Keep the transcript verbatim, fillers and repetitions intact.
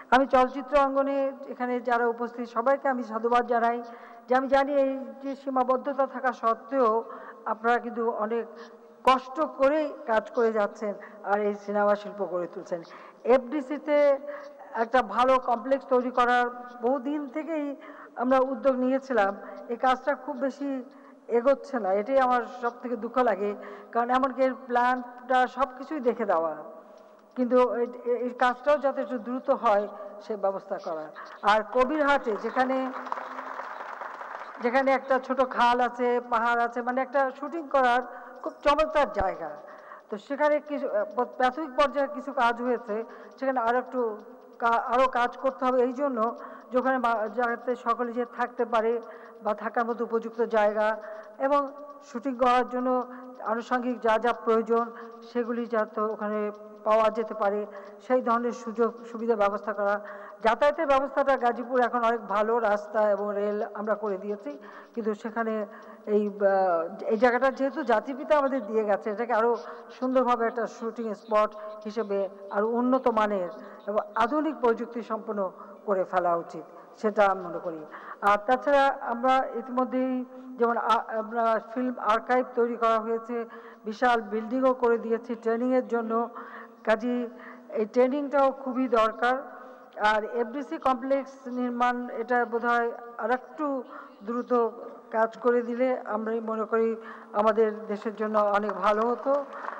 আমি চলচ্চিত্র অঙ্গনে এখানে যারা উপস্থিত সবাইকে আমি সাধুবাদ জানাই যে আমি জানি এই যে সীমাবদ্ধতা থাকা সত্ত্বেও আপনারা কিন্তু অনেক কষ্ট করে কাজ করে যাচ্ছেন আর এই সিনেমা শিল্প গড়ে তুলছেন। এফডিসিতে একটা ভালো কমপ্লেক্স তৈরি করার বহুদিন থেকেই আমরা উদ্যোগ নিয়েছিলাম, এই কাজটা খুব বেশি এগোচ্ছে না, এটাই আমার সব থেকে দুঃখ লাগে। কারণ এমনকি এর প্ল্যানটা সব কিছুই দেখে দেওয়া, কিন্তু এই কাজটাও যাতে একটু দ্রুত হয় সে ব্যবস্থা করা। আর কবিরহাটে যেখানে যেখানে একটা ছোট খাল আছে, পাহাড় আছে, মানে একটা শুটিং করার খুব চমৎকার জায়গা, তো সেখানে কিছু প্রাথমিক পর্যায়ে কিছু কাজ হয়েছে, সেখানে আরো একটু আরো কাজ করতে হবে এই জন্য যে ওখানে যাতে সকলে যে থাকতে পারে বা থাকার মতো উপযুক্ত জায়গা এবং শুটিং করার জন্য আনুষঙ্গিক যা যা প্রয়োজন সেগুলি যাতে ওখানে পাওয়া যেতে পারে সেই ধরনের সুযোগ সুবিধা ব্যবস্থা করা। যাতায়াতের ব্যবস্থাটা গাজীপুর এখন অনেক ভালো, রাস্তা এবং রেল আমরা করে দিয়েছি, কিন্তু সেখানে এই এই জায়গাটা যেহেতু জাতিপিতা আমাদের দিয়ে গেছে, এটাকে আরও সুন্দরভাবে একটা শুটিং স্পট হিসেবে আরও উন্নত মানের এবং আধুনিক প্রযুক্তি সম্পন্ন করে ফেলা উচিত, সেটা আমি মনে করি। আর তাছাড়া আমরা ইতিমধ্যেই যেমন আমরা ফিল্ম আর্কাইভ তৈরি করা হয়েছে, বিশাল বিল্ডিংও করে দিয়েছি ট্রেনিংয়ের জন্য, কাজী এই ট্রেনিংটাও খুবই দরকার। আর এফডিসি কমপ্লেক্স নির্মাণ এটা বোধহয় আর একটু দ্রুত কাজ করে দিলে আমরাই মনে করি আমাদের দেশের জন্য অনেক ভালো হতো।